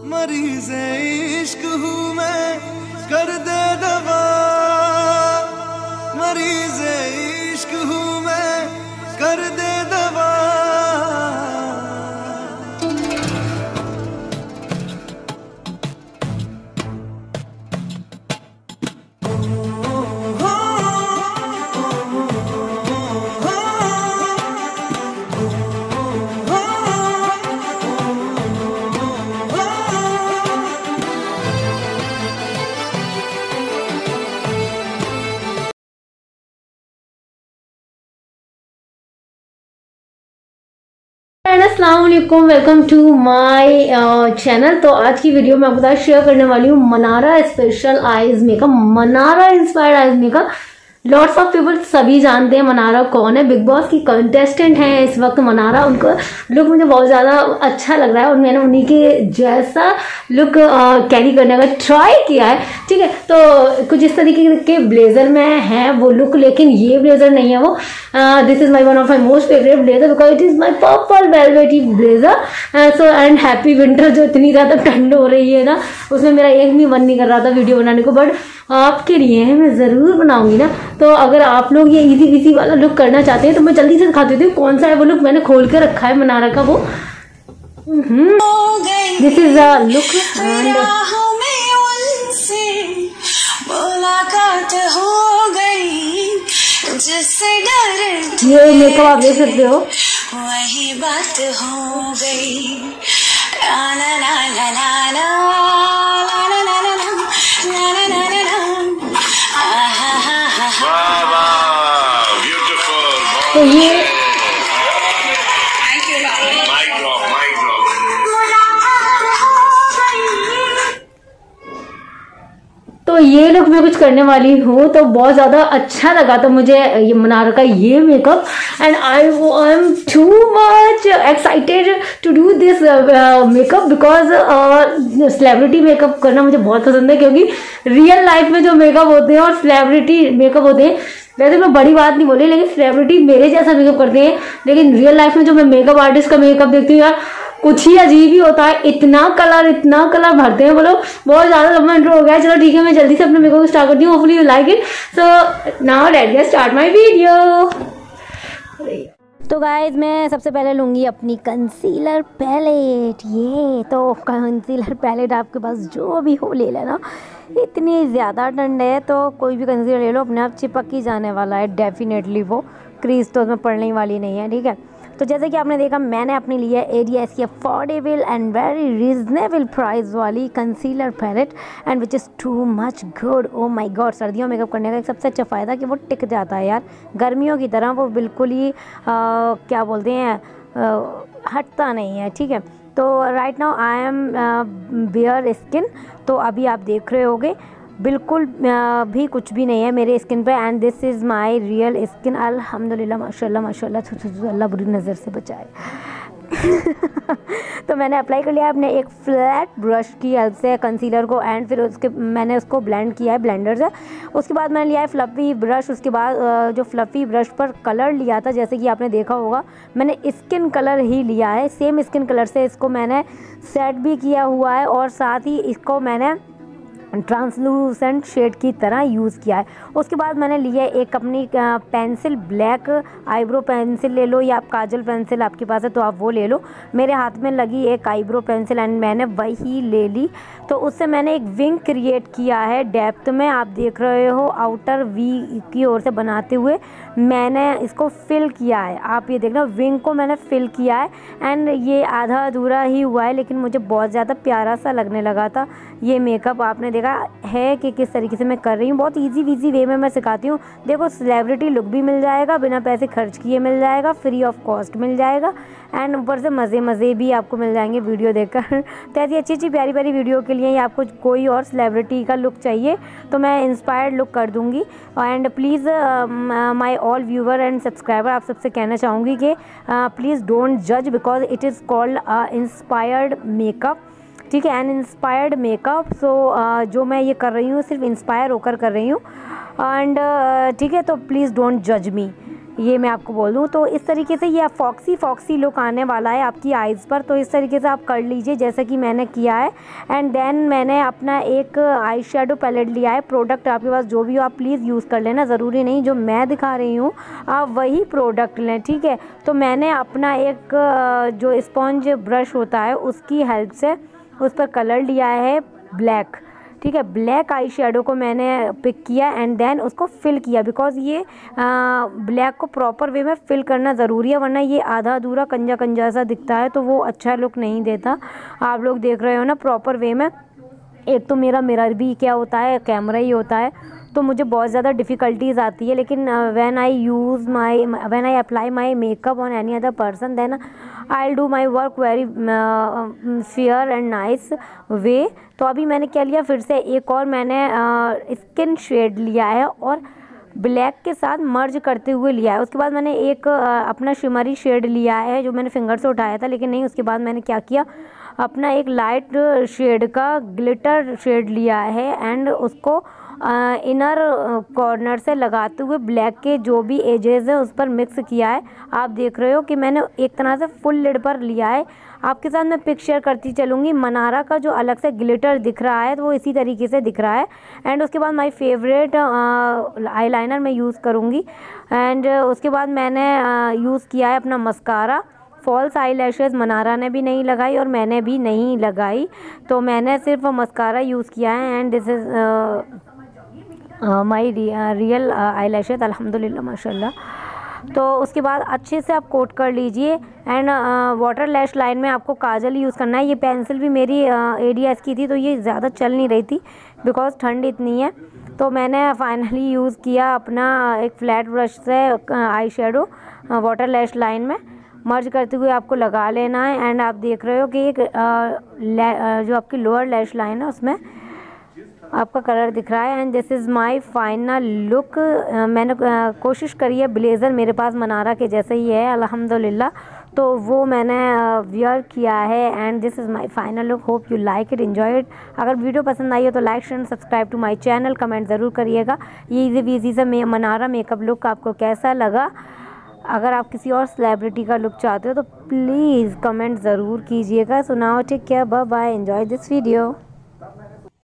मरीज़े इश्क हूँ मैं, कर दे दवा। मरीज़े इश्क हूँ मैं, कर दे दवा। अस्सलाम वालेकुम, वेलकम टू माय चैनल। तो आज की वीडियो में आपके साथ शेयर करने वाली हूँ Manara special eyes makeup, Manara inspired eyes makeup. Lots of people सभी जानते हैं मनारा कौन है, बिग बॉस की कंटेस्टेंट हैं इस वक्त मनारा। उनका लुक मुझे बहुत ज़्यादा अच्छा लग रहा है और मैंने उन्हीं के जैसा लुक कैरी करने का ट्राई किया है। ठीक है, तो कुछ इस तरीके के ब्लेजर में है वो लुक, लेकिन ये ब्लेजर नहीं है वो। This is my one of my most favourite blazer because it is my purple velvety blazer. So and happy winter, जो इतनी ज़्यादा ठंड हो रही है ना, उसमें मेरा एक भी मन नहीं कर रहा था वीडियो बनाने को, बट आपके लिए है मैं ज़रूर बनाऊंगी ना। तो अगर आप लोग ये इजी इजी वाला लुक करना चाहते हैं तो मैं जल्दी से दिखाती हूँ कौन सा है वो लुक। मैंने खोल के रखा है मनारा का वो। This is a look and ये मेकअप आप देख सकते हो। वही बात हो गई। ला ला ला ला ला ला ला ला ला ला ला ला। तो ये ये लुक मैं कुछ करने वाली हूँ, तो बहुत ज़्यादा अच्छा लगा था मुझे ये मनारा का ये makeup. And I am too much excited to do this makeup because celebrity makeup करना मुझे बहुत पसंद है, क्योंकि रियल लाइफ में जो मेकअप होते हैं और सेलिब्रिटी मेकअप होते हैं, वैसे मैं बड़ी बात नहीं बोली, लेकिन सेलिब्रिटी मेरे जैसा मेकअप करते हैं, लेकिन रियल लाइफ में जो मैं मेकअप आर्टिस्ट का मेकअप देखती हूँ यार, कुछ ही अजीब ही होता है। इतना कलर भरते हैं वो लोग। बहुत ज़्यादा लंबा इंट्रो हो गया है। चलो ठीक है, मैं जल्दी से अपने मेकअप स्टार्ट करती हूँ। Hopefully you like it. So now let's start my video. तो गाइज मैं सबसे पहले लूँगी अपनी कंसीलर पैलेट। ये तो कंसीलर पैलेट आपके पास जो भी हो ले लेना। इतनी ज़्यादा ठंड है तो कोई भी कंसीलर ले लो, अपने आप चिपक ही जाने वाला है डेफिनेटली। वो क्रीज तो उसमें पड़ने वाली नहीं है। ठीक है, तो जैसे कि आपने देखा मैंने अपने लिए एडीएस की affordable and very reasonable price वाली concealer palette, and which is too much good. Oh my god, सर्दियों में मेकअप करने का एक सबसे अच्छा फ़ायदा कि वो टिक जाता है यार। गर्मियों की तरह वो बिल्कुल ही क्या बोलते हैं, हटता नहीं है। ठीक है, तो right now I am bare skin. तो अभी आप देख रहे होगे बिल्कुल भी कुछ भी नहीं है मेरे स्किन पे, and this is my real skin. अल्हम्दुलिल्लाह, माशाल्लाह माशाल्लाह, अल्लाह बुरी नज़र से बचाए। तो मैंने अप्लाई कर लिया अपने एक फ्लैट ब्रश की हेल्प से कंसीलर को, एंड फिर उसके मैंने उसको ब्लेंड किया है ब्लेंडर से। उसके बाद मैंने लिया है फ्लफ़ी ब्रश। उसके बाद जो फ्लफ़ी ब्रश पर कलर लिया था, जैसे कि आपने देखा होगा मैंने स्किन कलर ही लिया है, सेम स्किन कलर से इसको मैंने सेट भी किया हुआ है, और साथ ही इसको मैंने ट्रांसलूसेंट शेड की तरह यूज़ किया है। उसके बाद मैंने लिया एक अपनी पेंसिल, ब्लैक आईब्रो पेंसिल ले लो, या आप काजल पेंसिल आपके पास है तो आप वो ले लो। मेरे हाथ में लगी एक आईब्रो पेंसिल एंड मैंने वही ले ली। तो उससे मैंने एक विंग क्रिएट किया है डेप्थ में, आप देख रहे हो आउटर वी की ओर से बनाते हुए मैंने इसको फिल किया है। आप ये देखना, विंग को मैंने फिल किया है, एंड ये आधा अधूरा ही हुआ है, लेकिन मुझे बहुत ज़्यादा प्यारा सा लगने लगा था ये मेकअप। आपने देखा है कि किस तरीके से मैं कर रही हूँ, बहुत इजी वीजी वे में मैं सिखाती हूँ। देखो सेलिब्रिटी लुक भी मिल जाएगा, बिना पैसे खर्च किए मिल जाएगा, फ्री ऑफ कॉस्ट मिल जाएगा, एंड ऊपर से मज़े भी आपको मिल जाएंगे वीडियो देखकर। तो ऐसी अच्छी प्यारी वीडियो के लिए आपको कोई और सेलिब्रिटी का लुक चाहिए तो मैं इंस्पायर्ड लुक कर दूँगी। And please my all viewer and subscriber, आप सबसे कहना चाहूँगी कि प्लीज़ डोंट जज because it is called inspired makeup. ठीक है, एन इंस्पायर्ड मेकअप। सो जो मैं ये कर रही हूँ सिर्फ इंस्पायर होकर कर रही हूँ, एंड ठीक है, तो प्लीज़ डोंट जज मी। ये मैं आपको बोल दूँ। तो इस तरीके से ये फॉक्सी लुक आने वाला है आपकी आइज़ पर। तो इस तरीके से आप कर लीजिए जैसे कि मैंने किया है। एंड देन मैंने अपना एक आई शेडो पैलेट लिया है। प्रोडक्ट आपके पास जो भी हो आप प्लीज़ यूज़ कर लेना, ज़रूरी नहीं जो मैं दिखा रही हूँ आप वही प्रोडक्ट लें, ठीक है। तो मैंने अपना एक जो स्पॉन्ज ब्रश होता है उसकी हेल्प से उस पर कलर लिया है ब्लैक, ठीक है। ब्लैक आई शेडो को मैंने पिक किया एंड देन उसको फिल किया, बिकॉज़ ये ब्लैक को प्रॉपर वे में फिल करना ज़रूरी है, वरना ये आधा अधूरा कंजा कंजा सा दिखता है तो वो अच्छा लुक नहीं देता। आप लोग देख रहे हो ना प्रॉपर वे में। एक तो मेरा मिरर भी क्या होता है, कैमरा ही होता है, तो मुझे बहुत ज़्यादा डिफ़िकल्टीज़ आती है। लेकिन when I apply my makeup on any other person then I will do my work very fair and nice way. तो अभी मैंने क्या लिया, फिर से एक और मैंने स्किन शेड लिया है और ब्लैक के साथ मर्ज करते हुए लिया है। उसके बाद मैंने एक अपना शिमरी शेड लिया है जो मैंने फिंगर से उठाया था, लेकिन नहीं, उसके बाद मैंने क्या किया, अपना एक लाइट शेड का ग्लिटर शेड लिया है एंड उसको इनर कॉर्नर से लगाते हुए ब्लैक के जो भी एजेस है उस पर मिक्स किया है। आप देख रहे हो कि मैंने एक तरह से फुल लिड पर लिया है। आपके साथ मैं पिक शेयर करती चलूँगी। मनारा का जो अलग से ग्लिटर दिख रहा है तो वो इसी तरीके से दिख रहा है। एंड उसके बाद माय फेवरेट आईलाइनर मैं यूज़ करूँगी। एंड उसके बाद मैंने यूज़ किया है अपना mascara. False eyelashes Manara ने भी नहीं लगाई और मैंने भी नहीं लगाई, तो मैंने सिर्फ मस्कारा यूज़ किया है। And this is my real eyelashes, अल्हम्दुलिल्लाह माशाल्लाह। तो उसके बाद अच्छे से आप कोट कर लीजिए। एंड वाटर लैश लाइन में आपको काजल यूज़ करना है। ये पेंसिल भी मेरी ADS की थी तो ये ज़्यादा चल नहीं रही थी बिकॉज ठंड इतनी है। तो मैंने फाइनली यूज़ किया अपना एक फ्लैट ब्रश से eyeshadow water lash line में मर्ज करते हुए आपको लगा लेना है। एंड आप देख रहे हो कि एक जो आपकी लोअर लैश लाइन है उसमें आपका कलर दिख रहा है। And this is my final look. मैंने कोशिश करी है ब्लेज़र मेरे पास मनारा के जैसे ही है अल्हम्दुलिल्लाह, तो वो मैंने वियर किया है। And this is my final look. Hope you like it, enjoy it. अगर वीडियो पसंद आई हो तो like share subscribe to my channel, comment ज़रूर करिएगा ये इजी से मनारा मेकअप लुक आपको कैसा लगा। अगर आप किसी और सेलिब्रिटी का लुक चाहते हो तो प्लीज़ कमेंट ज़रूर कीजिएगा। So now take care, bye bye, enjoy this video.